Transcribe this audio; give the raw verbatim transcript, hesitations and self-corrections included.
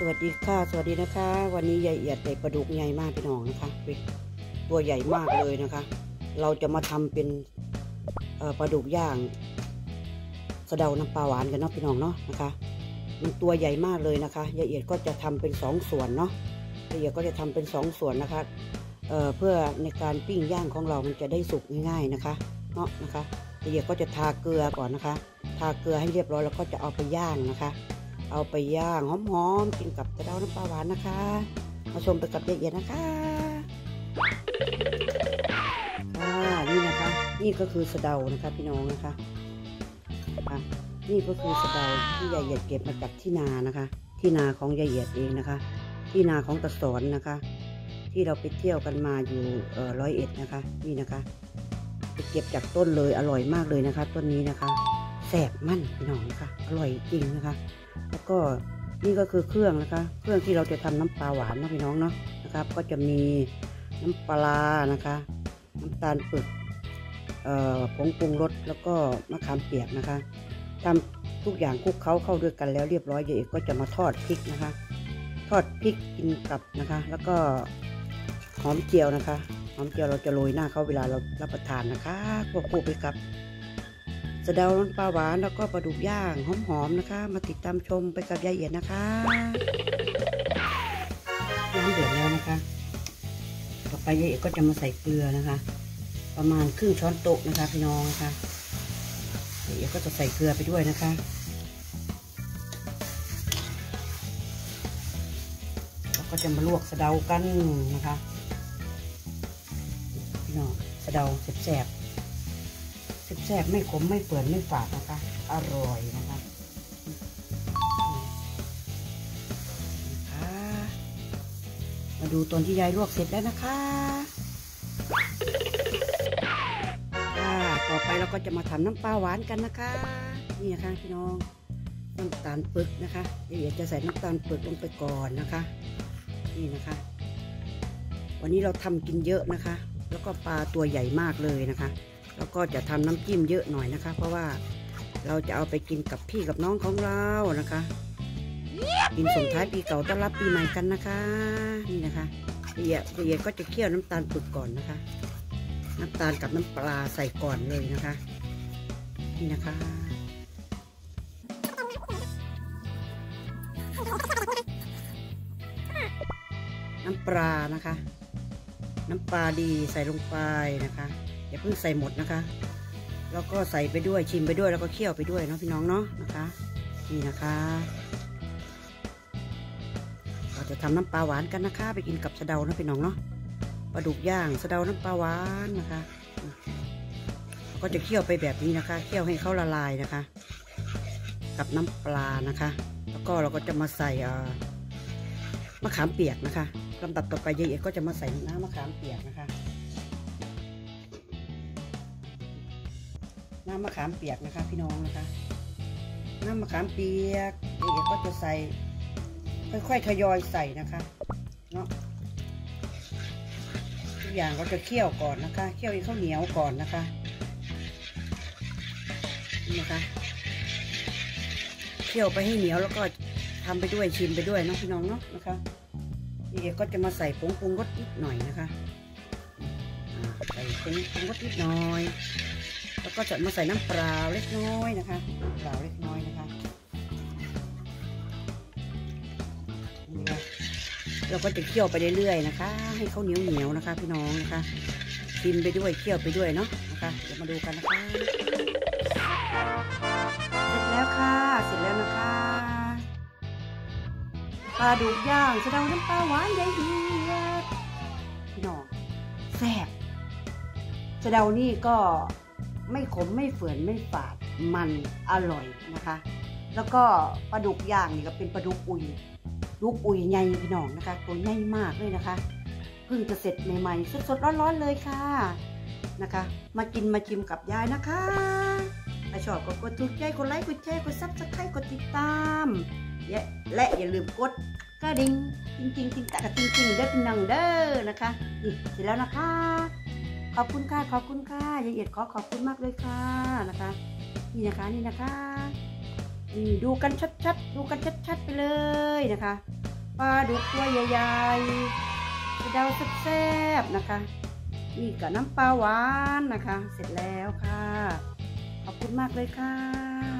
วัสดีค่ะสวัสดีนะคะวันนี้ยายเอียดได้ปลาดุกใหญ่มากพี่น้องนะคะตัวใหญ่มากเลยนะคะเราจะมาทำเป็นปลาดุกย่างสะเดาน้ำปลาหวานกันเนาะพี่น้องเนาะนะคะมันตัวใหญ่มากเลยนะคะยายเอียดก็จะทำเป็นสองส่วนเนาะยายเอียดก็จะทำเป็นสองส่วนนะคะเอ่อเพื่อในการปิ้งย่างของเรามันจะได้สุกง่ายๆนะคะเนาะนะคะยายเอียดก็จะทาเกลือก่อนนะคะทาเกลือให้เรียบร้อยแล้วก็จะเอาไปย่างนะคะเอาไปย่างหอมๆกินกับสะเดาน้ำปลาหวานนะคะมาชมไปกับยายเอียดนะคะค่ะนี่นะคะนี่ก็คือสะเดานะคะพี่น้องนะคะอ่ะนี่ก็คือสะเดาที่ยายเอียดเก็บมาจากที่นานะคะที่นาของยายเอียดเองนะคะที่นาของตาสอนนะคะที่เราไปเที่ยวกันมาอยู่เอ่อร้อยเอ็ดนะคะนี่นะคะไปเก็บจากต้นเลยอร่อยมากเลยนะคะต้นนี้นะคะแสบมั่นพี่น้องนะคะอร่อยจริงนะคะแล้วก็นี่ก็คือเครื่องนะคะเครื่องที่เราจะทำน้ำปลาหวานนะพี่น้องเนาะนะครับก็จะมีน้ำปลานะคะน้ำตาลปึกเอ่อผงปรุงรสแล้วก็มะขามเปียกนะคะทำทุกอย่างคลุกเคล้าเข้าด้วยกันแล้วเรียบร้อยยายเอกก็จะมาทอดพริกนะคะทอดพริกกินกับนะคะแล้วก็หอมเจียวนะคะหอมเจียวเราจะโรยหน้าเขาเวลาเรารับประทานนะคะควบคู่ไปกับสะเดาน้ำปลาหวานแล้วก็ปลาดุกย่างหอมๆนะคะมาติดตามชมไปกับยายเอียดนะคะน้ำเดือดแล้วนะคะต่อไปยายเอียดก็จะมาใส่เกลือนะคะประมาณครึ่งช้อนโต๊ะนะคะพี่น้องนะคะยายเอียดก็จะใส่เกลือไปด้วยนะคะแล้วก็จะมาลวกสะเดากันนะคะพี่น้องสะเดาแซ่บแซ่บไม่ขมไม่เปื่อยไม่ฝาดนะคะอร่อยนะคะนะคะมาดูตอนที่ยายลวกเสร็จแล้วนะคะต่อไปเราก็จะมาทำน้ำปลาหวานกันนะคะนี่นะคะพี่น้องน้ำตาลปึกนะคะเดี๋ยวจะใส่น้ำตาลปึกลงไปก่อนนะคะนี่นะคะวันนี้เราทำกินเยอะนะคะแล้วก็ปลาตัวใหญ่มากเลยนะคะแล้วก็จะทำน้ำจิ้มเยอะหน่อยนะคะเพราะว่าเราจะเอาไปกินกับพี่กับน้องของเรานะคะกินส่งท้ายปีเก่าต้อนรับปีใหม่กันนะคะนี่นะคะละเอียดละเอียดก็จะเคี่ยวน้ำตาลปึกก่อนนะคะน้ำตาลกับน้ำปลาใส่ก่อนเลยนะคะนี่นะคะน้ำปลานะคะน้ำปลาดีใส่ลงไปนะคะอย่าเพิ่งใส่หมดนะคะแล้วก็ใส่ไปด้วยชิมไปด้วยแล้วก็เคี่ยวไปด้วยเนาะพี่น้องเนาะนะคะนี่นะคะเราจะทำน้ำปลาหวานกันนะคะไปกินกับสะเดานะพี่น้องเนาะปลาดุกย่างสะเดาน้ำปลาหวานนะคะก็จะเคี่ยวไปแบบนี้นะคะเคี่ยวให้เขาละลายนะคะกับน้ำปลานะคะแล้วก็เราก็จะมาใส่มะขามเปียกนะคะลำดับต่อไปยายเอกก็จะมาใส่น้ำมะขามเปียกนะคะน้ำมะขามเปียกนะคะพี่น้องนะคะน้ำมะขามเปียกเด็กก็จะใส่ค่อยๆทยอยใส่นะคะเนาะทุกอย่างเราจะเคี่ยวก่อนนะคะเคี่ยวให้ข้าวเหนียวก่อนนะคะนี่นะคะเคี่ยวไปให้เหนียวแล้วก็ทำไปด้วยชิมไปด้วยเนาะพี่น้องเนาะนะคะเด็กก็จะมาใส่ผงปรุงรสนิดหน่อยนะคะใส่ผงปรุงรสนิดหน่อยแล้วก็จะมาใส่น้ำเปล่าเล็กน้อยนะคะน้ำเปล่าเล็กน้อยนะคะนี่ค่ะเราก็จะเคี่ยวไปเรื่อยๆนะคะให้เขาเหนียวเหนียวนะคะพี่น้องนะคะชิมไปด้วยเคี่ยวไปด้วยเนาะนะคะเดี๋ยวมาดูกันนะคะเสร็จแล้วค่ะเสร็จแล้วนะคะปลาดุกย่างสะเดาน้ำปลาหวานยายเอียดพี่น้องแซ่บสะเดานี่ก็ไม่ขมไม่เฝื่อนไม่ฝาดมันอร่อยนะคะแล้วก็ปลาดุกย่างนี่ก็เป็นปลาดุกอุยดุกอุยใหญ่พี่น้องนะคะตัวใหญ่มากเลยนะคะเพิ่งจะเสร็จใหม่ๆสดๆร้อนๆเลยค่ะนะคะมากินมาชิมกับยายนะคะถ้าชอบก็กดถูกใจกดไลค์กดแชร์กดซับสไครต์กดติดตามและอย่าลืมกดกระดิ่งจริงๆจริงๆแต่จริงๆเด้อพี่น้องเด้อนะคะนี่เสร็จแล้วนะคะขอบคุณค่ะขอบคุณค่ะยายเอียดขอขอบคุณมากเลยค่ะนะคะนี่นะคะนี่นะคะนี่ดูกันชัดๆดูกันชัดๆไปเลยนะคะปลาดุกตัวใหญ่ๆสะเดาแซ่บๆนะคะนี่กับน้ำปลาหวานนะคะเสร็จแล้วค่ะขอบคุณมากเลยค่ะ